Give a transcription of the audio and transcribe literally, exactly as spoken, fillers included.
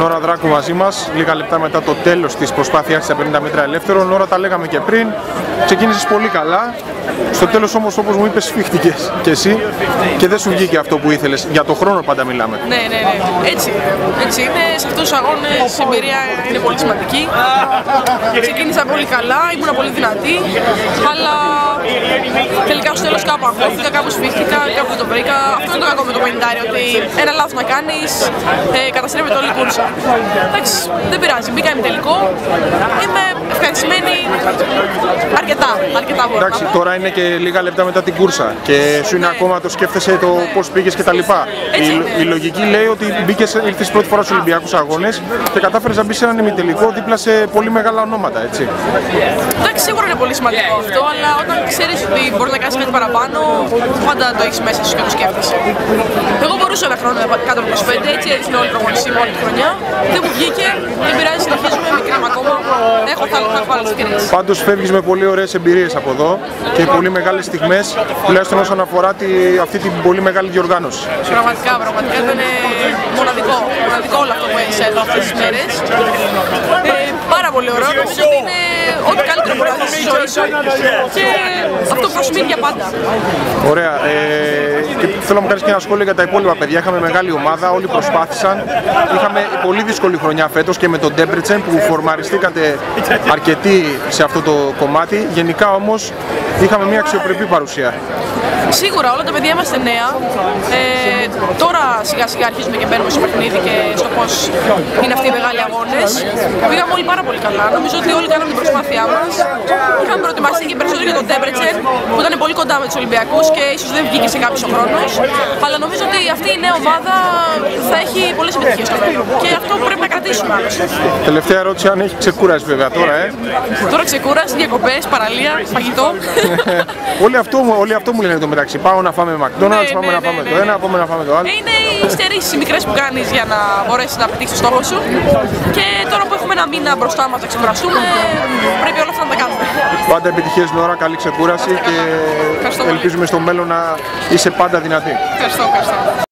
Νόρα Δράκου μαζί μας, λίγα λεπτά μετά το τέλος της προσπάθειας στα πενήντα μέτρα ελεύθερων. Νόρα, τα λέγαμε και πριν, ξεκίνησες πολύ καλά. Στο τέλος όμως, όπως μου είπες, σφίχτηκες κι εσύ και δεν σου βγήκε αυτό που ήθελες. Για το χρόνο πάντα μιλάμε. Ναι, ναι, ναι. Έτσι, έτσι είναι. Σε αυτούς τους αγώνες η εμπειρία είναι πολύ σημαντική. Ξεκίνησα πολύ καλά, ήμουν πολύ δυνατή, αλλά τελικά στο τέλος κάπου αγχώθηκα, κάπου σφίχτηκα, κάπου το βρήκα. Αυτό είναι το κακό με το πενήντα, ότι ένα λάθος να κάνεις ε, καταστρέφεται όλη η κούρσα. Εντάξει, δεν πειράζει, μπήκα ημιτελικό, είμαι ευχαριστημένη αρκετά, αρκετά μπορώ. Εντάξει, τώρα είναι και λίγα λεπτά μετά την κούρσα και σου είναι ναι. ακόμα το σκέφτεσαι το πώς πήγες κτλ. Η, η λογική λέει ότι μπήκες, ήρθες πρώτη φορά στους Ολυμπιακούς Αγώνες και κατάφερες να μπεις σε έναν ημιτελικό δίπλα σε πολύ μεγάλα ονόματα, έτσι. Εντάξει, σίγουρα είναι πολύ σημαντικό αυτό, αλλά όταν ξέρεις ότι μπορείς να κάνεις κάτι παραπάνω, πάντα το έχεις μέσα σου και το σκέφτεσαι. Εγώ μπορούσα ένα χρόνο κάτω από είκοσι πέντε, έτσι έδειχνε όλη η προπόνηση μου όλη τη χρονιά. Δεν μου βγήκε, δεν πειράζει, συνεχίζουμε, μικρή είμαι ακόμα. Έχω θα έχω άλλες ευκαιρίες. Πάντως φεύγεις με πολύ ωραίες εμπειρίες από εδώ και πολύ μεγάλες στιγμές, τουλάχιστον όσον αφορά τη, αυτή την πολύ μεγάλη διοργάνωση. Πραγματικά, πραγματικά ήταν μοναδικό, μοναδικό όλο αυτό που έζησα εδώ αυτές τις μέρες. Ε, πάρα πολύ ωραίο, νομίζω ότι είναι ό,τι καλύτερο μπορεί να δεις στη ζωή σου και αυτό προσμείνει για πάντα. Ωραία. Ε, και θέλω να μου κάνεις και ένα σχόλιο για τα υπόλοιπα παιδιά. Είχαμε μεγάλη ομάδα, όλοι προσπάθησαν. Είχαμε πολύ δύσκολη χρονιά φέτος και με τον Ντέμπρετσεν που φορμαριστήκατε αρκετοί σε αυτό το κομμάτι. Γενικά όμως είχαμε μια αξιοπρεπή παρουσία. Σίγουρα όλα τα παιδιά είμαστε νέα. Ε, τώρα σιγά σιγά αρχίζουμε και μπαίνουμε στο παιχνίδι και στο πώς είναι αυτοί οι μεγάλοι αγώνες. Πήγαμε όλοι πάρα πολύ καλά. Νομίζω ότι όλοι κάναμε την προσπάθειά μας. Είχαμε προετοιμαστεί και περισσότερο για τον Ντέμπρετσεν που ήταν πολύ κοντά με τους Ολυμπιακούς και ίσως δεν βγήκε σε κάποιο χρόνος. Αλλά νομίζω ότι αυτή η νέα ομάδα θα έχει πολλές επιτυχίες στο μέλλον. Και αυτό πρέπει να κρατήσουμε άλλωστε. Τελευταία ερώτηση, αν έχει ξεκούραση βέβαια τώρα, ε. Τώρα ξεκούραση, διακοπές, παραλία, φαγητό. όλοι, αυτό, όλοι αυτό μου λένε το μεταξύ. Πάω να φάμε McDonald's, ναι, πάμε ναι, να φάμε ναι, το ναι. ένα, πάμε να φάμε το άλλο. Είναι οι στερήσεις οι μικρές που κάνεις για να μπορέσεις να πετύχεις το στόχο σου. Και τώρα που έχουμε ένα μήνα μπροστά μας να ξεκουραστούμε, πρέπει όλα αυτά να τα κάνουμε. Πάντα επιτυχίες Νόρα, καλή ξεκούραση και ευχαριστώ ελπίζουμε πολύ. στο μέλλον να είσαι πάντα δυνατή. Ευχαριστώ, ευχαριστώ.